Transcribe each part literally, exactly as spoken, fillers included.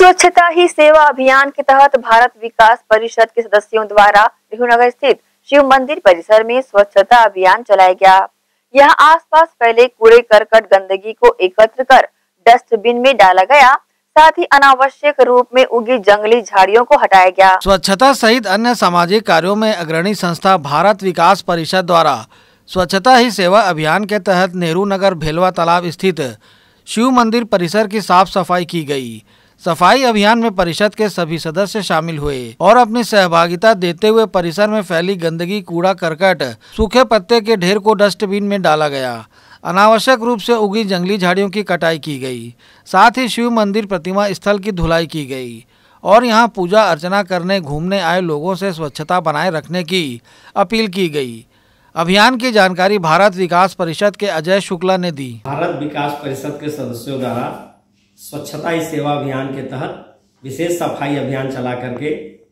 स्वच्छता ही सेवा अभियान के तहत भारत विकास परिषद के सदस्यों द्वारा नेहरू स्थित शिव मंदिर परिसर में स्वच्छता अभियान चलाया गया। यहां आसपास फैले कूड़े करकट गंदगी को एकत्र कर डस्टबिन में डाला गया, साथ ही अनावश्यक रूप में उगी जंगली झाड़ियों को हटाया गया। स्वच्छता सहित अन्य सामाजिक कार्यों में अग्रणी संस्था भारत विकास परिषद द्वारा स्वच्छता ही सेवा अभियान के तहत नेहरू नगर भेलवा तालाब स्थित शिव मंदिर परिसर की साफ सफाई की गई। सफाई अभियान में परिषद के सभी सदस्य शामिल हुए और अपनी सहभागिता देते हुए परिसर में फैली गंदगी, कूड़ा करकट, सूखे पत्ते के ढेर को डस्टबिन में डाला गया। अनावश्यक रूप से उगी जंगली झाड़ियों की कटाई की गई, साथ ही शिव मंदिर प्रतिमा स्थल की धुलाई की गई और यहां पूजा अर्चना करने घूमने आए लोगों से स्वच्छता बनाए रखने की अपील की गई। अभियान की जानकारी भारत विकास परिषद के अजय शुक्ला ने दी। भारत विकास परिषद के सदस्यों द्वारा स्वच्छता ही सेवा अभियान के तहत विशेष सफाई अभियान चला करके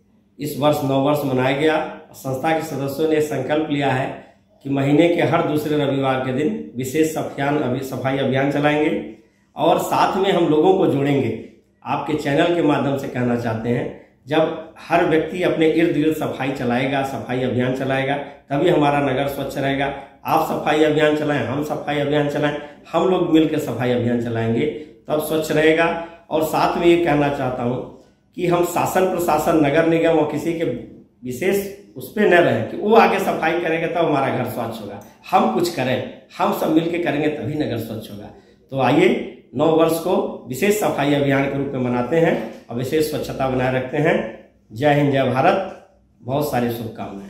इस वर्ष नौ वर्ष मनाया गया। संस्था के सदस्यों ने संकल्प लिया है कि महीने के हर दूसरे रविवार के दिन विशेष सफाई सफाई अभियान चलाएंगे और साथ में हम लोगों को जोड़ेंगे। आपके चैनल के माध्यम से कहना चाहते हैं, जब हर व्यक्ति अपने इर्द गिर्द सफाई चलाएगा, सफाई अभियान चलाएगा, तभी हमारा नगर स्वच्छ रहेगा। आप सफाई अभियान चलाएं, हम सफाई अभियान चलाएं, हम लोग मिलकर सफाई अभियान चलाएंगे, तब स्वच्छ रहेगा। और साथ में ये कहना चाहता हूँ कि हम शासन प्रशासन, नगर निगम और किसी के विशेष उस पर न रहे कि वो आगे सफाई करेंगे तब हमारा घर स्वच्छ होगा। हम कुछ करें, हम सब मिलकर करेंगे तभी नगर स्वच्छ होगा। तो आइए नौ वर्ष को विशेष सफाई अभियान के रूप में मनाते हैं और विशेष स्वच्छता बनाए रखते हैं। जय हिंद, जय भारत। बहुत सारी शुभकामनाएं।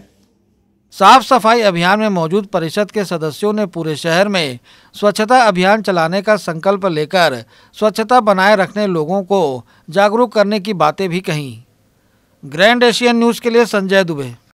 साफ सफाई अभियान में मौजूद परिषद के सदस्यों ने पूरे शहर में स्वच्छता अभियान चलाने का संकल्प लेकर स्वच्छता बनाए रखने लोगों को जागरूक करने की बातें भी कहीं। ग्रैंड एशियन न्यूज़ के लिए संजय दुबे।